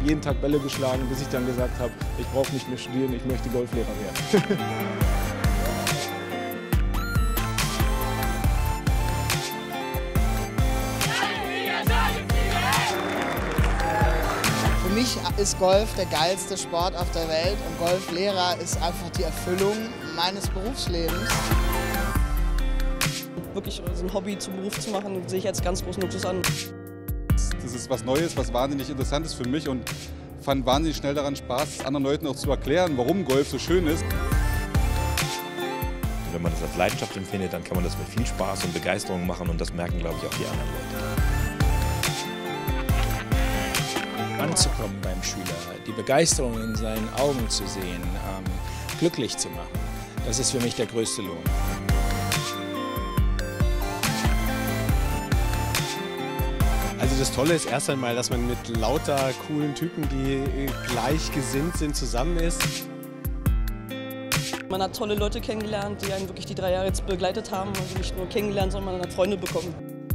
jeden Tag Bälle geschlagen, bis ich dann gesagt habe, ich brauche nicht mehr studieren, ich möchte Golflehrer werden. Für mich ist Golf der geilste Sport auf der Welt und Golflehrer ist einfach die Erfüllung meines Berufslebens. Wirklich so ein Hobby zum Beruf zu machen, sehe ich als ganz großen Luxus an. Das ist was Neues, was wahnsinnig Interessantes für mich und fand wahnsinnig schnell daran Spaß, anderen Leuten auch zu erklären, warum Golf so schön ist. Wenn man das als Leidenschaft empfindet, dann kann man das mit viel Spaß und Begeisterung machen und das merken, glaube ich, auch die anderen Leute. Anzukommen beim Schüler, die Begeisterung in seinen Augen zu sehen, glücklich zu machen, das ist für mich der größte Lohn. Also das Tolle ist erst einmal, dass man mit lauter coolen Typen, die gleichgesinnt sind, zusammen ist. Man hat tolle Leute kennengelernt, die einen wirklich die 3 Jahre jetzt begleitet haben. Also nicht nur kennengelernt, sondern man hat Freunde bekommen.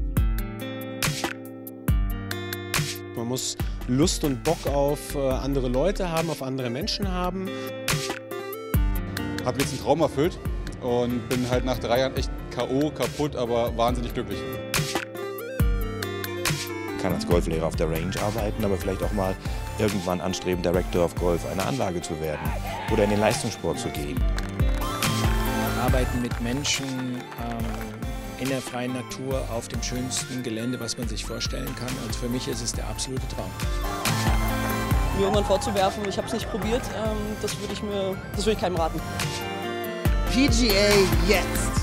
Man muss Lust und Bock auf andere Leute haben, auf andere Menschen haben. Habe jetzt einen Traum erfüllt und bin halt nach 3 Jahren echt K.O., kaputt, aber wahnsinnig glücklich. Man kann als Golflehrer auf der Range arbeiten, aber vielleicht auch mal irgendwann anstreben, Director of Golf einer Anlage zu werden oder in den Leistungssport zu gehen. Arbeiten mit Menschen in der freien Natur auf dem schönsten Gelände, was man sich vorstellen kann. Also für mich ist es der absolute Traum. Mir irgendwann vorzuwerfen, ich habe es nicht probiert, das würde ich keinem raten. PGA jetzt!